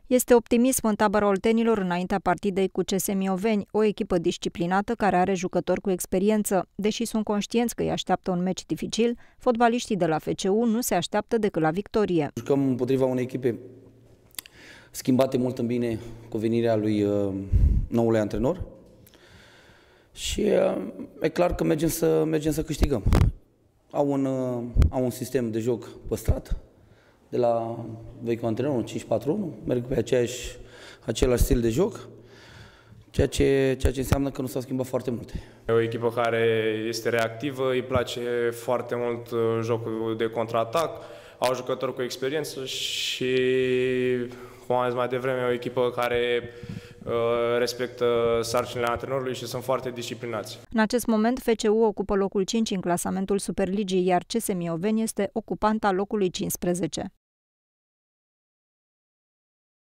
Este optimism în tabăra oltenilor înaintea partidei cu CS Mioveni, o echipă disciplinată care are jucători cu experiență. Deși sunt conștienți că îi așteaptă un meci dificil, fotbaliștii de la FCU nu se așteaptă decât la victorie. Jucăm împotriva unei echipe schimbate mult în bine cu venirea lui noului antrenor și e clar că mergem să câștigăm. Au un sistem de joc păstrat de la vechiul antrenor, 5-4-1, merg pe același stil de joc, ceea ce înseamnă că nu s-au schimbat foarte multe. E o echipă care este reactivă, îi place foarte mult jocul de contraatac, au jucători cu experiență și, cum am zis mai devreme, o echipă care respectă sarcinile antrenorului și sunt foarte disciplinați. În acest moment, FCU ocupă locul 5 în clasamentul Superligii, iar CS Mioveni este ocupanta locului 15.